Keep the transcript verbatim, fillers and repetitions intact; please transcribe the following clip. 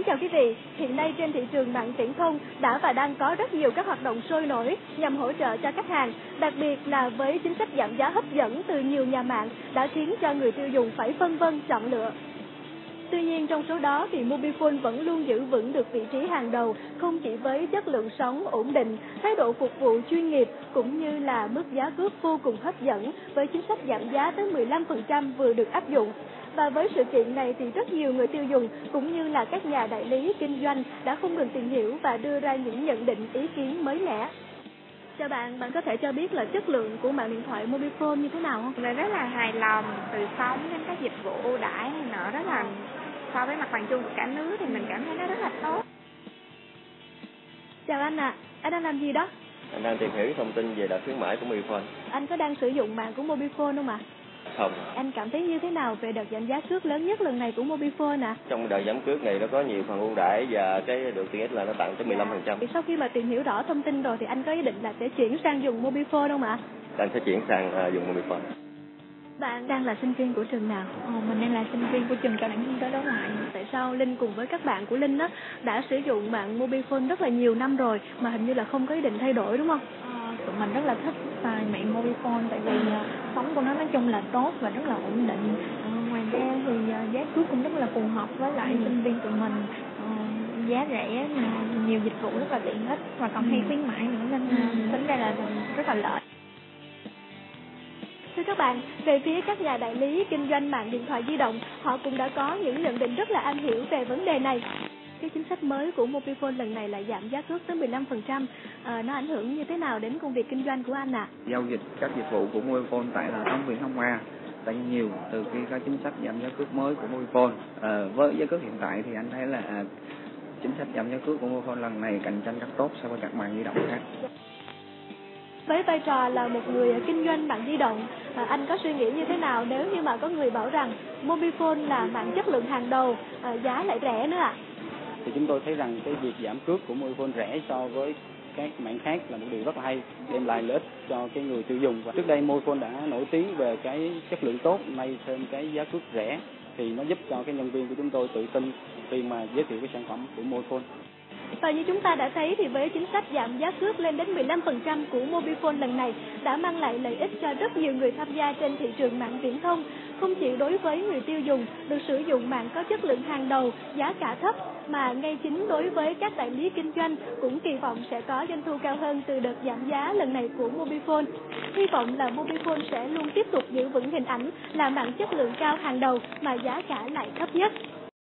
Kính chào quý vị, hiện nay trên thị trường mạng viễn thông đã và đang có rất nhiều các hoạt động sôi nổi nhằm hỗ trợ cho khách hàng, đặc biệt là với chính sách giảm giá hấp dẫn từ nhiều nhà mạng đã khiến cho người tiêu dùng phải phân vân chọn lựa. Tuy nhiên trong số đó thì Mobifone vẫn luôn giữ vững được vị trí hàng đầu, không chỉ với chất lượng sóng ổn định, thái độ phục vụ chuyên nghiệp cũng như là mức giá cước vô cùng hấp dẫn với chính sách giảm giá tới mười lăm phần trăm vừa được áp dụng. Và với sự kiện này thì rất nhiều người tiêu dùng cũng như là các nhà đại lý kinh doanh đã không ngừng tìm hiểu và đưa ra những nhận định ý kiến mới mẻ. Chào bạn, bạn có thể cho biết là chất lượng của mạng điện thoại Mobifone như thế nào không? Mình rất là hài lòng, từ sóng đến các dịch vụ ưu đãi này nọ, rất là so với mặt bằng chung của cả nước thì mình cảm thấy nó rất là tốt. Chào anh ạ, à. Anh đang làm gì đó? Anh đang tìm hiểu thông tin về đợt khuyến mãi của Mobifone. Anh có đang sử dụng mạng của Mobifone không ạ? Không. Anh cảm thấy như thế nào về đợt giảm giá cước lớn nhất lần này của Mobifone ạ? Trong đợt giảm cước này nó có nhiều phần ưu đãi và cái được tiện ích là nó tặng tới mười lăm phần trăm. Sau khi mà tìm hiểu rõ thông tin rồi thì anh có ý định là sẽ chuyển sang dùng Mobifone không ạ? Anh sẽ chuyển sang uh, dùng Mobifone. Bạn đang là sinh viên của trường nào? Ồ, mình đang là sinh viên của trường Cao đẳng Kinh tế Đối ngoại. Tại sao Linh cùng với các bạn của Linh á đã sử dụng mạng Mobifone rất là nhiều năm rồi mà hình như là không có ý định thay đổi đúng không? À, tụi mình rất là thích xài mạng Mobifone tại vì uh, sóng của nó nói chung là tốt và rất là ổn định. Uh, ngoài ra thì uh, giá cước cũng rất là phù hợp với lại ừ. sinh viên tụi mình. Uh, giá rẻ, uh, nhiều dịch vụ rất là tiện ích và còn ừ. hay khuyến mãi nữa nên uh, tính ra là rất là lợi. Thưa các bạn, về phía các nhà đại lý kinh doanh mạng điện thoại di động, họ cũng đã có những nhận định rất là am hiểu về vấn đề này. Cái chính sách mới của Mobifone lần này là giảm giá cước tới mười lăm phần trăm, à, nó ảnh hưởng như thế nào đến công việc kinh doanh của anh ạ? À? Giao dịch các dịch vụ của Mobifone tại hệ thống viễn thông A tăng nhiều từ khi có chính sách giảm giá cước mới của Mobifone. À, với giá cước hiện tại thì anh thấy là à, chính sách giảm giá cước của Mobifone lần này cạnh tranh rất tốt so với các mạng di động khác. Với vai trò là một người kinh doanh mạng di động, à, anh có suy nghĩ như thế nào nếu như mà có người bảo rằng Mobifone là mạng chất lượng hàng đầu, à, giá lại rẻ nữa ạ? À? Thì chúng tôi thấy rằng cái việc giảm cước của Mobifone rẻ so với các mạng khác là một điều rất là hay, đem lại lợi ích cho cái người tiêu dùng. Và trước đây Mobifone đã nổi tiếng về cái chất lượng tốt, nay thêm cái giá cước rẻ thì nó giúp cho cái nhân viên của chúng tôi tự tin khi mà giới thiệu cái sản phẩm của Mobifone. Và như chúng ta đã thấy thì với chính sách giảm giá cước lên đến mười lăm phần trăm của Mobifone lần này đã mang lại lợi ích cho rất nhiều người tham gia trên thị trường mạng viễn thông. Không chỉ đối với người tiêu dùng được sử dụng mạng có chất lượng hàng đầu, giá cả thấp, mà ngay chính đối với các đại lý kinh doanh cũng kỳ vọng sẽ có doanh thu cao hơn từ đợt giảm giá lần này của Mobifone. Hy vọng là Mobifone sẽ luôn tiếp tục giữ vững hình ảnh là mạng chất lượng cao hàng đầu mà giá cả lại thấp nhất.